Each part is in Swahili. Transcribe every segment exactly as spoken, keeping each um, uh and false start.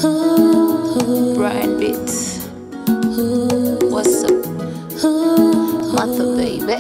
Brian Beats. What's up? Mother baby.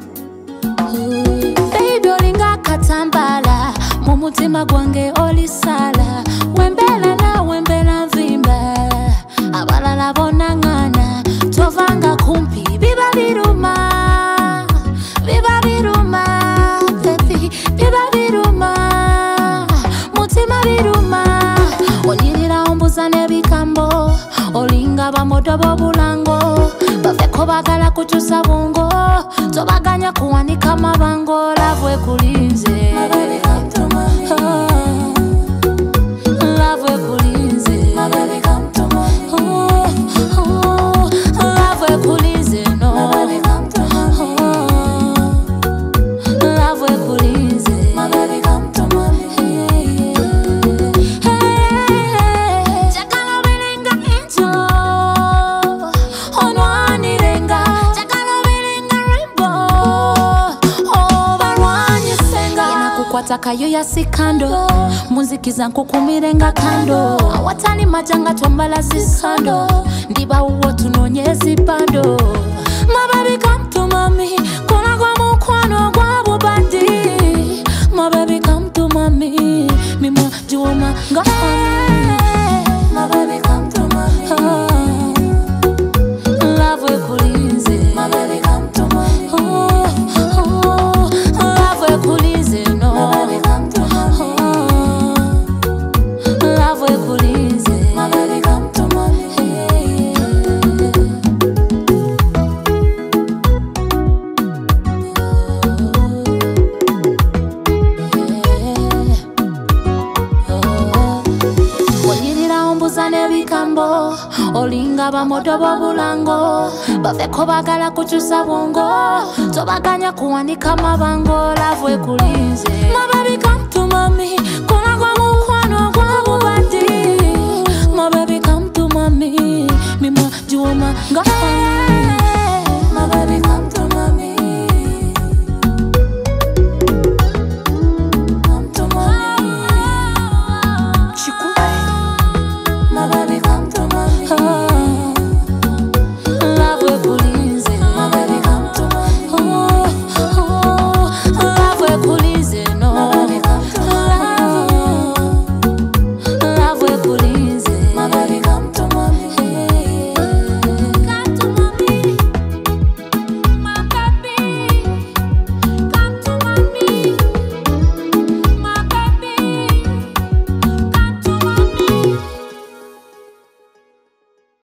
Baby olinga katambala mumutima gwange olisala wembela na wembela vimba abalala bonangana tovanga kumpi biba biruma biba biruma baby biba biruma mutima biruma onirira ombuza nebikambo olinga bamodobo bulango bafeko bagala kuchusa bungo tobaganya kuwanika mabango lavwe kulinze lavwe kulinze lavwe kulinze no lavwe kulinze Watakayo ya sikando muziki zangu kumirenga kando awatani majanga tombala sisando ndiba uwo tunonyezi bando my baby come to mommy kona kwa mukwano kwa bubandi my baby come to mommy mimo juma ngafani my baby come to mommy oh. Love we kulinze my baby come to mommy oh. Oh. Love we kulinze olinga bamodobo bulango bafeko bagala kuchusa bungo tobaganya kuwanika mabango lavwe kulinze my baby come to mommy